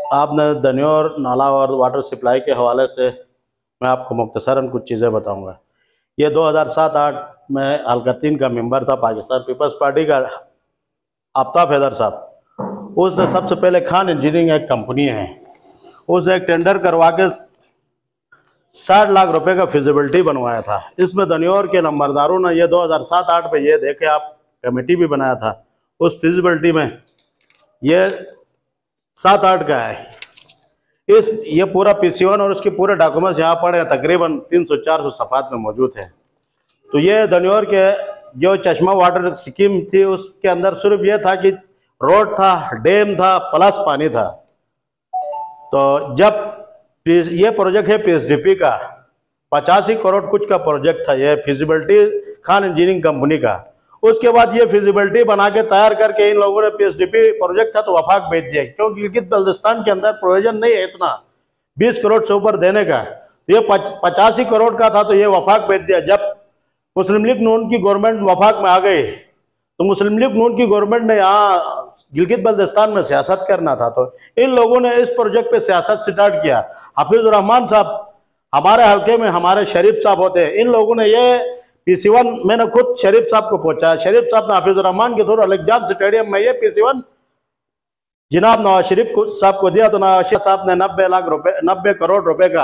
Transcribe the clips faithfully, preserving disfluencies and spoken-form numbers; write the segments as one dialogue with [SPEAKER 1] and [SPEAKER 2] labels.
[SPEAKER 1] आपने दनियोर नाला और वाटर सप्लाई के हवाले से मैं आपको मुख्तसरन कुछ चीज़ें बताऊंगा। ये दो हज़ार सात आठ में हल्का तीन का मेंबर था पाकिस्तान पीपल्स पार्टी का आफ्ताब हैदर साहब। उसने सबसे पहले खान इंजीनियरिंग एक कंपनी है, उसने एक टेंडर करवा के साठ लाख रुपए का फिजिबिलिटी बनवाया था। इसमें दनियोर के नंबरदारों ने ये दो हज़ार सात आठ में ये देखे आप कमेटी भी बनाया था। उस फिजिबिलिटी में ये सात आठ का है। इस ये पूरा पीसीवन और उसके पूरे डॉक्यूमेंट्स यहाँ पड़े तकरीबन तीन सौ चार सौ सफात में मौजूद है। तो ये दनियोर के जो चश्मा वाटर स्कीम थी उसके अंदर सिर्फ ये था कि रोड था, डैम था, प्लस पानी था। तो जब ये प्रोजेक्ट है पीएसडीपी का पचासी करोड़ कुछ का प्रोजेक्ट था, ये फिजिबिलिटी खान इंजीनियरिंग कंपनी का। उसके बाद ये फिजिबिलिटी बना के तैयार करके इन लोगों ने पीएसडीपी प्रोजेक्ट था तो वफाक भेज दिया, क्योंकि गिलगित बल्तिस्तान के अंदर प्रोविजन नहीं है इतना बीस करोड़ से ऊपर देने का। तो ये पचासी करोड़ का था तो ये वफाक भेज दिया। जब मुस्लिम लीग नून की गवर्नमेंट वफाक में आ गई तो मुस्लिम लीग नून की गवर्नमेंट ने यहाँ गिलगित बल्तिस्तान में सियासत करना था, तो इन लोगों ने इस प्रोजेक्ट पे सियासत स्टार्ट किया। हाफिजुर रहमान साहब हमारे हल्के में हमारे शरीफ साहब होते हैं, इन लोगों ने ये पीसी वन मैंने खुद शरीफ साहब को पहुंचाया। शरीफ साहब ने हाफिजुर रहमान के थ्रू अलगजान स्टेडियम में ये पीसी वन जनाब नवाज शरीफ साहब को दिया, तो नवाज शरीफ साहब ने नब्बे लाख रुपए नब्बे करोड़ रुपए का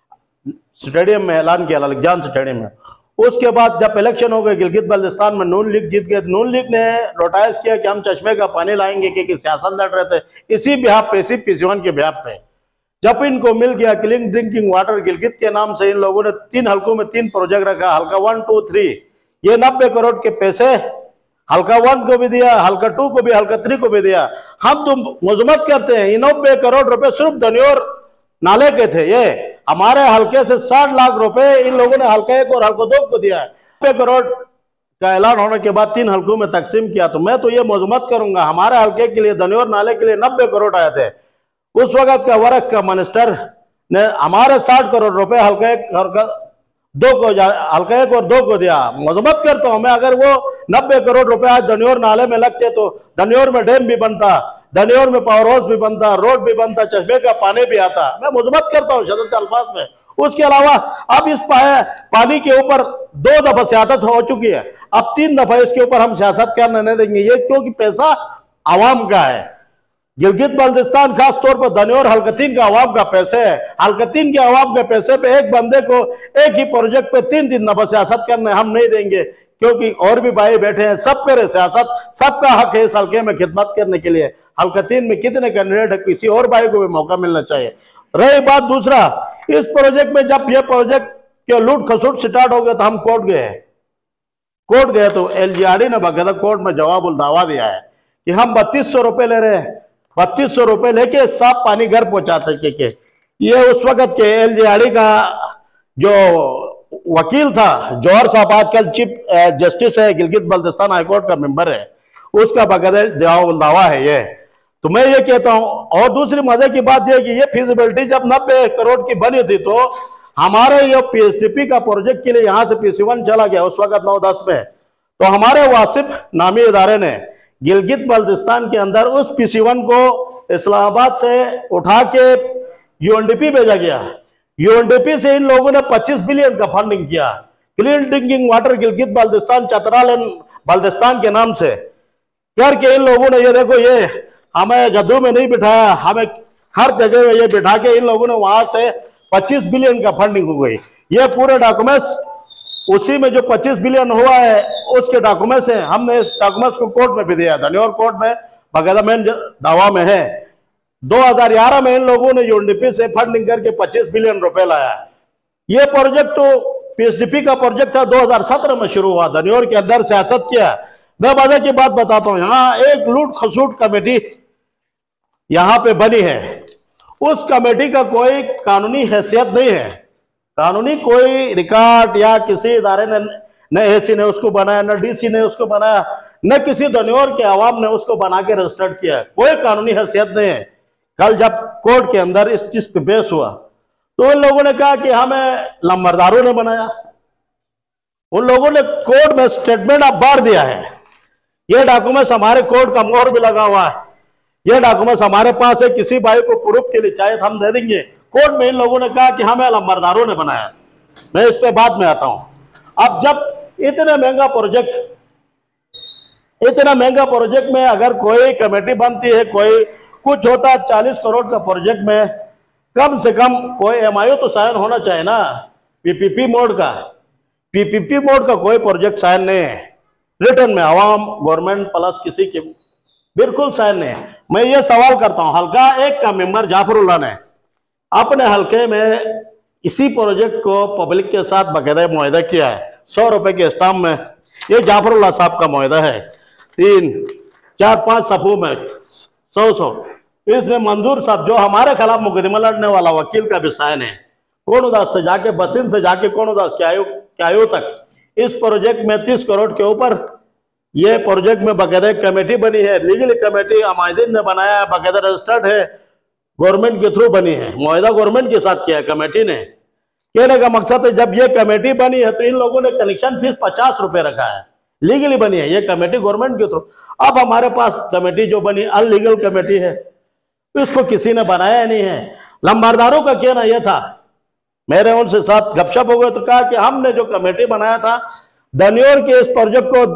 [SPEAKER 1] स्टेडियम में ऐलान किया, अलगजान स्टेडियम में। उसके बाद जब इलेक्शन हो गए गिलगित बल्तिस्तान में नून लीग जीत गए, नून लीग ने रोटाइज किया कि हम चश्मे का पानी लाएंगे, क्योंकि सियासत लड़ रहे थे इसी बिहाफ पे, इसी पीसी वन के बिहाफ पे। जब इनको मिल गया क्लीन ड्रिंकिंग वाटर गिलगित के नाम से, इन लोगों ने तीन हल्कों में तीन प्रोजेक्ट रखा, हल्का वन टू थ्री। ये नब्बे करोड़ के पैसे हल्का वन को भी दिया, हल्का टू को भी, हल्का थ्री को भी दिया। हम तो मजम्मत करते हैं ये नब्बे करोड़ रुपए सिर्फ दनियोर नाले के थे। ये हमारे हल्के से साठ लाख रुपए इन लोगों ने हल्का एक और हल्का दो को दिया है। नब्बे करोड़ का ऐलान होने के बाद तीन हल्कों में तकसीम किया। तो मैं तो ये मजम्मत करूंगा हमारे हल्के के लिए दनियोर नाले के लिए नब्बे करोड़ आए थे। उस वक्त का वर्क का मिनिस्टर ने हमारे साठ करोड़ रुपए हल्का एक हल्का दो को हल्का एक और दो को दिया। मजम्मत करता हूं मैं, अगर वो नब्बे करोड़ रुपए आज दनियोर नाले में लगते तो दनियोर में डैम भी बनता, दनियोर में पावर हाउस भी बनता, रोड भी बनता, चश्मे का पानी भी आता। मैं मजम्मत करता हूँ शदीद अल्फाज में। उसके अलावा अब इस पानी के ऊपर दो दफा सियासत हो चुकी है, अब तीन दफा इसके ऊपर हम सियासत करने नहीं देंगे। ये क्योंकि पैसा आवाम का है। गिलगित बल्तिस्तान खास तौर पर दनियोर हल्कतीन का आवाम का पैसे है। हल्कतीन के आवाम के पैसे पे एक बंदे को एक ही प्रोजेक्ट पे तीन तीन दफा सियासत करने हम नहीं देंगे, क्योंकि और भी भाई बैठे हैं, सब करे सियासत, सबका हक है इस हल्के में खिदमत करने के लिए। हल्कतीन में कितने कैंडिडेट है, किसी और भाई को भी मौका मिलना चाहिए। रही बात दूसरा, इस प्रोजेक्ट में जब ये प्रोजेक्ट के लूट खसूट स्टार्ट हो गया तो हम कोर्ट गए। कोर्ट गए तो एलजीआरडी ने बाकायदा कोर्ट में जवाब दावा दिया है कि हम बत्तीस सौ रुपए ले रहे हैं, बत्तीस सौ रुपए लेके साफ पानी घर पहुंचाते के, के ये उस वक्त के एलजीआरडी का जो वकील था जौहर साहब, आजकल चीफ जस्टिस है, गिलगित बल्तिस्तान हाईकोर्ट का मेंबर है, उसका बाकायदा जवाब दावा है ये। तो मैं ये कहता हूं। और दूसरी मजे की बात यह कि ये फिजिबिलिटी जब नब्बे करोड़ की बनी थी तो हमारे ये पीएसडीपी का प्रोजेक्ट के लिए यहां से पीसी वन चला गया उस वक्त नौ दस में। तो हमारे वासिफ नामी इदारे ने गिलगित बल्तिस्तान के अंदर उस पीसी वन को इस्लामाबाद से उठा के यूएनडीपी भेजा गया। यूएनडीपी से इन लोगों ने पच्चीस बिलियन का फंडिंग किया clean drinking water Gilgit Baltistan Chitral Baltistan के नाम से करके। इन लोगों ने ये देखो, ये हमें गद्दू में नहीं बिठाया, हमें हर जगह में ये बिठा के इन लोगों ने वहां से पच्चीस बिलियन का फंडिंग हो गई। ये पूरे डॉक्यूमेंट्स उसी में जो पच्चीस बिलियन हुआ है उसके डॉक्यूमेंट्स हैं। हमने इस डॉक्यूमेंट्स को कोर्ट में भी दिया, दनियोर कोर्ट में बाकायदा मेन दावा में है। दो हज़ार ग्यारह में इन लोगों ने यूएनडीपी से फंडिंग करके पच्चीस बिलियन रुपए लाया। ये प्रोजेक्ट तो पीएसडीपी का प्रोजेक्ट था, दो हज़ार सत्रह में शुरू हुआ, दनियोर के अंदर सियासत किया। मैं मजे की बात बताता हूं, यहाँ एक लूट खसूट कमेटी यहाँ पे बनी है। उस कमेटी का कोई कानूनी हैसियत नहीं है, कानूनी कोई रिकॉर्ड या किसी इदारे ने न एसी ने उसको बनाया, न डीसी ने उसको बनाया, न किसी दनियोर के आवाम ने उसको बना के रजिस्टर्ड किया, कोई कानूनी हैसियत नहीं है। कल जब कोर्ट के अंदर इस चीज पे बहस हुआ तो उन लोगों ने कहा कि हमें लंबरदारों ने बनाया। उन लोगों ने कोर्ट में स्टेटमेंट अब बांट दिया है, ये डॉक्यूमेंट्स हमारे कोर्ट का मोहर भी लगा हुआ है। ये डॉक्यूमेंट्स हमारे पास है, किसी भाई को प्रूफ के लिए चाहे हम दे देंगे। कोर्ट में इन लोगों ने कहा कि हमें लंबरदारों ने बनाया। मैं इस पे बाद में आता हूं। अब जब इतना महंगा प्रोजेक्ट इतना महंगा प्रोजेक्ट में अगर कोई कमेटी बनती है, कोई कुछ होता है चालीस करोड़ का प्रोजेक्ट में, कम से कम कोई एमआईओ तो साइन होना चाहिए ना, पीपीपी मोड का। पीपीपी मोड का कोई प्रोजेक्ट साइन नहीं है रिटर्न में, आवाम गवर्नमेंट प्लस किसी के बिल्कुल साइन नहीं है। मैं ये सवाल करता हूं, हल्का एक का मेंबर जाफरुल्लाह ने अपने हल्के में इसी प्रोजेक्ट को पब्लिक के साथ बाकायदा मुआहदा किया है, सौ रुपए के स्टाम्प में। ये जाफरुल्लाह साहब का मुआहदा है, तीन चार पांच सफों में सौ सौ इसमें मंजूर साहब जो हमारे खिलाफ मुकदमा लड़ने वाला वकील का भी साइन है। कोणोदास से जाके बसिन से जाके कोणोदास क्यायो क्यायो तक इस प्रोजेक्ट में तीस करोड़ के ऊपर ये प्रोजेक्ट में बाकायदा कमेटी बनी है, लीगल कमेटी अमायदीन ने बनाया है, बाकायदा रजिस्टर्ड है, गवर्नमेंट के थ्रू बनी है, मुआहदा गवर्नमेंट के साथ किया है कमेटी ने। कहने का मकसद है जब ये कमेटी बनी है तो इन लोगों ने कनेक्शन फीस पचास रुपए रखा है, लीगली बनी है ये कमेटी गवर्नमेंट के थ्रू। अब हमारे पास कमेटी जो बनी अनलीगल कमेटी है, इसको किसी ने बनाया नहीं है। लंबरदारों का कहना यह था, मेरे उनसे साथ गपशप हो गए तो कहा कि हमने जो कमेटी बनाया था दनियोर के इस प्रोजेक्ट को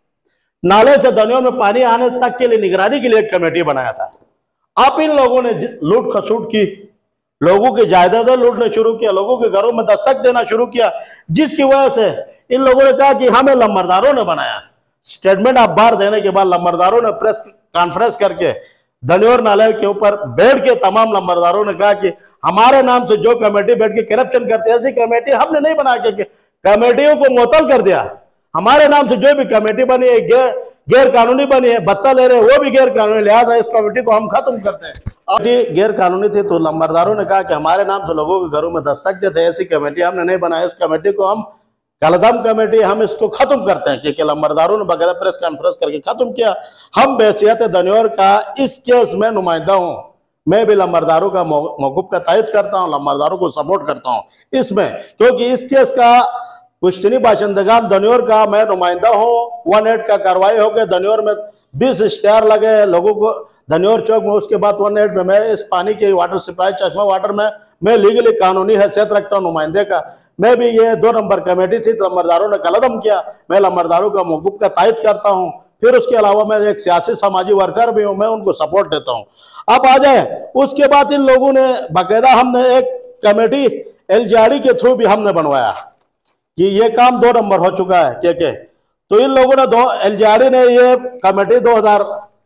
[SPEAKER 1] नाले से दनियोर में पानी आने तक के लिए निगरानी के लिए एक कमेटी बनाया था। अब इन लोगों ने लूट खसूट की, लोगों की जायदादें लूटना शुरू किया, लोगों के घरों में दस्तक देना शुरू किया, जिसकी वजह से इन लोगों ने कहा कि हमें लंबरदारों ने बनाया। स्टेटमेंट आप बाहर देने के बाद लंबरदारों ने प्रेस कॉन्फ्रेंस करके दनियोर नाले के ऊपर बैठ के तमाम लंबरदारों ने कहा कि हमारे नाम से जो कमेटी बैठ के करप्शन करते ऐसी कमेटी हमने नहीं बना के, कमेटियों को मुअत्तल कर दिया। हमारे नाम से जो भी कमेटी बनी है गैर गैर कानूनी बनी है, भत्ता ले रहे वो भी गैर कानूनी, लिहाजा इस कमेटी को हम खत्म करते हैं। अब गैर कानूनी थी तो लंबरदारों ने कहा कि हमारे नाम से लोगों के घरों में दस्तक देते ऐसी कमेटी हमने नहीं बनाई, इस कमेटी को हम कलदम कमेटी हम इसको खत्म करते हैं। क्योंकि लंबरदारों ने बगैर प्रेस कॉन्फ्रेंस करके खत्म किया। हम बैसियत दनियोर का इस केस में नुमाइंदा हूं, मैं भी लंबरदारों का मौकूफ का तायद करता हूं, लंबरदारों को सपोर्ट करता हूं इसमें, क्योंकि इस केस का पुश्तनी बाशिंदगान दनियोर का मैं नुमाइंदा हूं। वन एट का कार्रवाई हो गया, दनियोर में बीस इश्तिहार लगे लोगों को दनियोर चौक में, उसके बाद वन एट में मैं इस पानी के वाटर सप्लाई चश्मा वाटर में मैं लीगली कानूनी हैसियत रखता हूं नुमाइंदे का। मैं भी ये दो नंबर कमेटी थी, लंबरदारों ने कलदम किया, मैं लंबरदारों का मौकूफ का तायद करता हूं। फिर उसके अलावा मैं एक सियासी समाजी वर्कर भी हूं, मैं उनको सपोर्ट देता हूं। अब आ जाए उसके बाद इन लोगों ने बाकायदा हमने एक कमेटी एलजीआरडी के थ्रू भी हमने बनवाया कि ये काम दो नंबर हो चुका है के के तो इन लोगों ने दो एलजीआरडी ने ये कमेटी दो हजार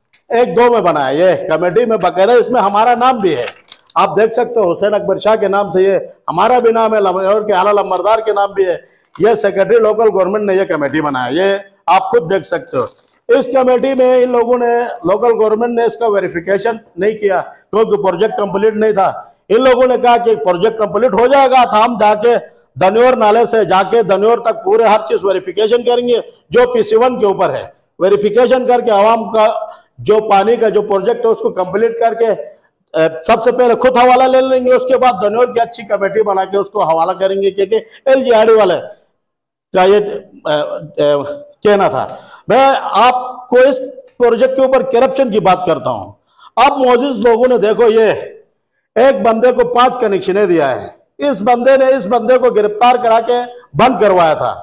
[SPEAKER 1] एक दो में बनाया ये कमेटी में बाकायदा, इसमें हमारा नाम भी है, आप देख सकते हो हुसैन अकबर शाह के नाम से ये हमारा भी नाम है, लंबरदार के आला लंबरदार के नाम भी है। ये सेक्रेटरी लोकल गवर्नमेंट ने ये कमेटी बनाया, ये आप खुद देख सकते हो। इस कमेटी में इन लोगों ने लोकल गवर्नमेंट ने इसका वेरिफिकेशन नहीं किया क्योंकि प्रोजेक्ट कंप्लीट नहीं था। इन लोगों ने कहा कि प्रोजेक्ट कंप्लीट हो जाएगा तो हम जाके दनियोर नाले से जाके दनियोर तक पूरे हर चीज वेरिफिकेशन करेंगे जो पीसी वन के ऊपर है, वेरिफिकेशन करके आवाम का जो पानी का जो प्रोजेक्ट है उसको कंप्लीट करके सबसे पहले खुद हवाला ले लेंगे, उसके बाद दनियोर की अच्छी कमेटी बना के उसको हवाला करेंगे। क्योंकि एलजीआरडी वाले का ये कहना था। मैं आपको इस प्रोजेक्ट के ऊपर करप्शन की बात करता हूं। अब मौजूद लोगों ने देखो, ये एक बंदे को पांच कनेक्शनें दिया है, इस बंदे ने इस बंदे को गिरफ्तार करा के बंद करवाया था।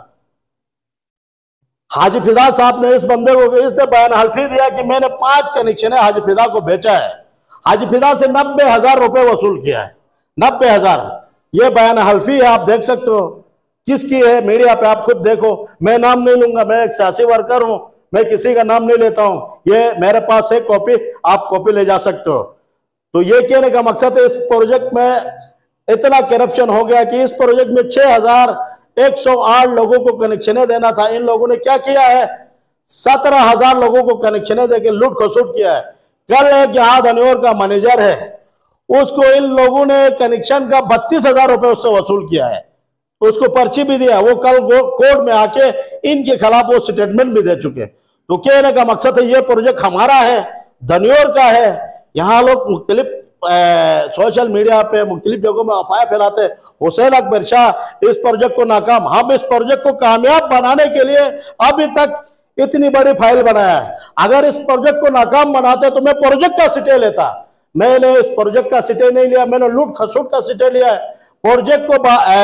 [SPEAKER 1] हाजी फिदा साहब ने इस बंदे को इसने बयान हल्फी दिया कि मैंने पांच कनेक्शन हाजी फिदा को बेचा है, हाजी फिदा से नब्बे हजार रुपए वसूल किया है, नब्बे हजार। ये बयान हल्फी है, आप देख सकते हो किसकी है, मीडिया पे आप खुद देखो। मैं नाम नहीं लूंगा, मैं एक सियासी वर्कर हूं, मैं किसी का नाम नहीं लेता हूं। ये मेरे पास है कॉपी, आप कॉपी ले जा सकते हो। तो ये कहने का मकसद है इस प्रोजेक्ट में इतना करप्शन हो गया कि इस प्रोजेक्ट में छह हजार एक सौ आठ लोगों को कनेक्शनें देना था। इन लोगों ने क्या किया है, सत्रह हजार लोगों को कनेक्शनें देकर लूट खसूट किया है। कल एक यहाँ दनियोर का मैनेजर है, उसको इन लोगों ने कनेक्शन का बत्तीस हजार रुपए उससे वसूल किया है, उसको पर्ची भी दिया। वो कल कोर्ट में आके इनके खिलाफ वो स्टेटमेंट भी दे चुके। तो कहने का मकसद है ये प्रोजेक्ट हमारा है, दनियोर का है। यहाँ लोग मुख्तलिफ सोशल मीडिया पे मुख्तलिफ जगहों में अफवाह फैलाते, हुसैन अकबर शाह इस प्रोजेक्ट को नाकाम। हम इस प्रोजेक्ट को कामयाब बनाने के लिए अभी तक इतनी बड़ी फाइल बनाया है। अगर इस प्रोजेक्ट को नाकाम बनाते तो मैं प्रोजेक्ट का स्टे लेता। मैंने इस प्रोजेक्ट का स्टे नहीं लिया, मैंने लूट खसूट का स्टे लिया है। प्रोजेक्ट को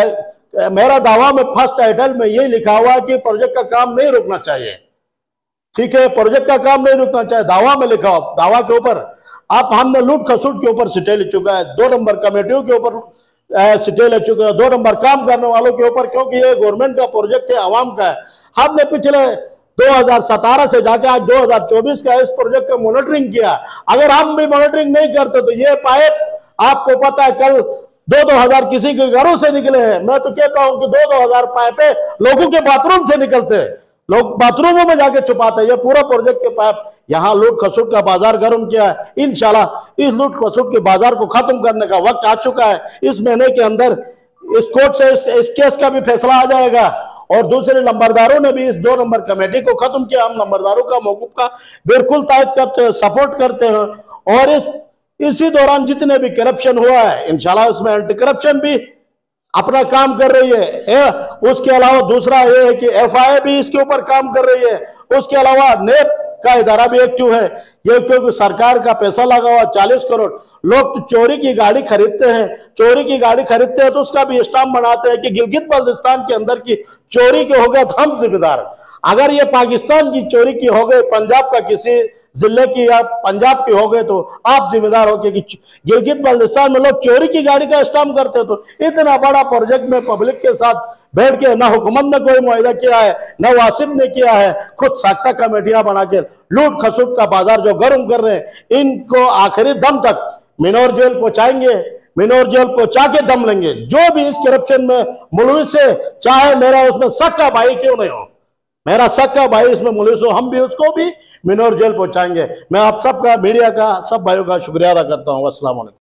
[SPEAKER 1] आ, मेरा दावा में फर्स्ट टाइटल में यही लिखा हुआ कि प्रोजेक्ट का काम नहीं रुकना चाहिए। ठीक है, प्रोजेक्ट का काम नहीं रुकना चाहिए, दावा में लिखा हो। दावा के ऊपर आप हमने लूट खसूट के ऊपर स्टे ले चुका है, दो नंबर कमेटियों के ऊपर स्टे ले चुके हैं, दो नंबर काम करने वालों के ऊपर, क्योंकि ये गवर्नमेंट का प्रोजेक्ट है, आवाम का है। हमने पिछले दो हज़ार सत्रह से जाके आज दो हज़ार चौबीस का इस प्रोजेक्ट का मॉनिटरिंग किया। अगर हम भी मॉनिटरिंग नहीं करते तो ये पाइप आपको पता है कल दो दो हजार किसी के घरों से निकले हैं। मैं तो कहता हूं कि दो दो हजार पाइपे लोगों के बाथरूम से निकलते हैं, लोग बाथरूमों में जाके छुपाते हैं। ये पूरा प्रोजेक्ट के पाइप यहाँ लूट खसूट का बाजार गर्म किया है। इंशाल्लाह इस लूट खसूट के बाजार को खत्म करने का वक्त आ चुका है। इस महीने के अंदर इस कोर्ट से इस, इस केस का भी फैसला आ जाएगा। और दूसरे नंबरदारों ने भी इस दो नंबर कमेटी को खत्म किया। हम नंबरदारों का मौकूफ का बिल्कुल तायद करते हैं, सपोर्ट करते हैं। और इस इसी दौरान जितने भी करप्शन हुआ है इंशाल्लाह उसमें एंटी करप्शन भी अपना काम कर रही है, है? उसके अलावा दूसरा ये है कि एफ आई ए भी इसके ऊपर काम कर रही है। उसके अलावा नेप का इदारा भी एक्टिव है। ये क्योंकि सरकार का पैसा लगा हुआ चालीस करोड़। लोग तो चोरी की गाड़ी खरीदते हैं, चोरी की गाड़ी खरीदते हैं तो उसका भी स्टाम्प बनाते हैं कि गिलगित बल्तिस्तान के अंदर की चोरी के हो गया तो हम जिम्मेदार। अगर ये पाकिस्तान की चोरी की हो गई, पंजाब का किसी जिले की या पंजाब की हो गए तो आप जिम्मेदार हो कि गिलगित बल्तिस्तान में लोग चोरी की गाड़ी का स्टाम्प करते हैं। तो इतना बड़ा प्रोजेक्ट में पब्लिक के साथ बैठ के ना हुकूमत ने कोई मुआहिदा किया है, न वासिफ ने किया है, खुद साख्ता कमेटियां बना के लूट खसूट का बाजार जो गर्म कर रहे हैं, इनको आखिरी दम तक मिनोर जेल पहुंचाएंगे, मिनोर जेल पहुंचा के दम लेंगे। जो भी इस करप्शन में मुलविस है, चाहे मेरा उसमें शक का भाई क्यों नहीं हो, मेरा शक का भाई इसमें मुलविस हो, हम भी उसको भी मिनोर जेल पहुंचाएंगे। मैं आप सबका, मीडिया का, सब भाइयों का शुक्रिया अदा करता हूँ। अस्सलाम वालेकुम।